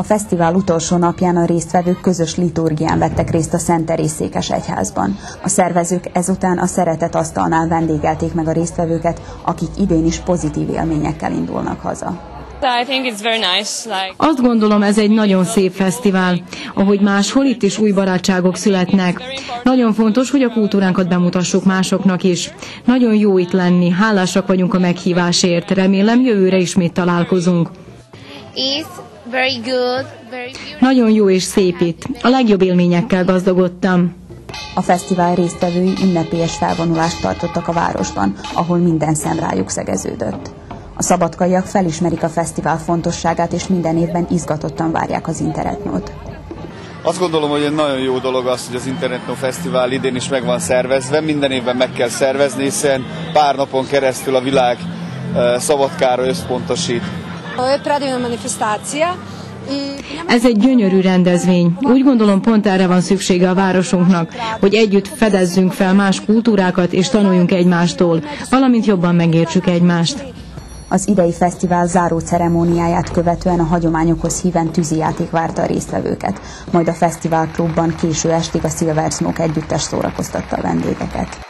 fesztivál utolsó napján a résztvevők közös liturgián vettek részt a Szentteréz-székes egyházban. A szervezők ezután a szeretet asztalnál vendégelték meg a résztvevőket, akik idén is pozitív élményekkel indulnak haza. Azt gondolom, ez egy nagyon szép fesztivál. Ahogy máshol, itt is új barátságok születnek. Nagyon fontos, hogy a kultúránkat bemutassuk másoknak is. Nagyon jó itt lenni, hálásak vagyunk a meghívásért. Remélem, jövőre ismét találkozunk. Nagyon jó és szép itt. A legjobb élményekkel gazdagodtam. A fesztivál résztvevői ünnepélyes felvonulást tartottak a városban, ahol minden szem rájuk szegeződött. A szabadkaiak felismerik a fesztivál fontosságát, és minden évben izgatottan várják az Interetnót. Azt gondolom, hogy egy nagyon jó dolog az, hogy az Interetnó Fesztivál idén is meg van szervezve. Minden évben meg kell szervezni, hiszen pár napon keresztül a világ Szabadkára összpontosít. Ez egy gyönyörű rendezvény. Úgy gondolom, pont erre van szüksége a városunknak, hogy együtt fedezzünk fel más kultúrákat és tanuljunk egymástól, valamint jobban megértsük egymást. Az idei fesztivál záró ceremóniáját követően a hagyományokhoz híven tűzijáték várta a résztvevőket, majd a fesztiválklubban késő estig a Silver Smoke együttes szórakoztatta a vendégeket.